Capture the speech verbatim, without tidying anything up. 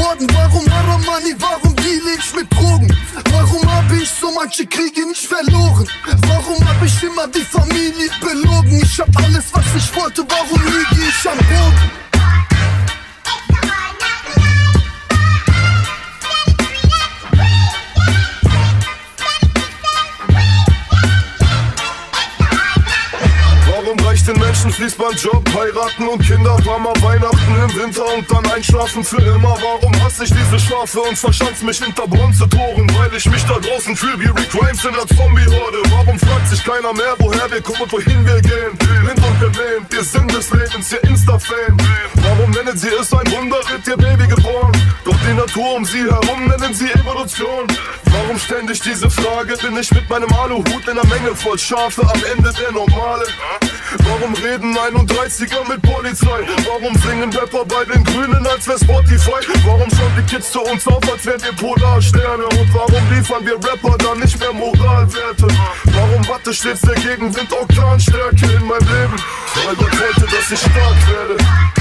geworden? Warum Haramani, warum deal ich mit Drogen? Warum hab ich so manche Kriege nicht verloren? Warum hab ich immer die Familie belogen? Ich hab alles, was ich wollte, warum liege ich am Boden? Warum reicht den Menschen Fließbandjob, heiraten und Kinder, warmer Weihnachten im Winter und dann einschlafen für immer? Warum hasse ich diese Schafe und verschanz mich hinter Bronzetoren? Weil ich mich da draußen fühl wie Rick Grimes in der Zombie-Horde. Warum fragt sich keiner mehr, woher wir kommen und wohin wir gehen? Blind und gelähmt, wir Sinn des Lebens, ihr Insta-Fame. Warum nennen sie es ein Wunder, wird ihr Baby geboren? Doch die Natur um sie herum nennen sie Evolution. Warum ständig diese Frage? Bin ich mit meinem Aluhut in einer Menge voll Schafe am Ende der Normale? Warum reden einunddreißiger mit Polizei? Warum singen Rapper bei den Grünen, als wär Spotify? Warum schauen die Kids zu uns auf, als wären wir Polarsterne? Und warum liefern wir Rapper dann nicht mehr Moralwerte? Warum watte stets der Gegenwind Orkanstärke in meinem Leben? Weil Gott wollte, dass ich stark werde.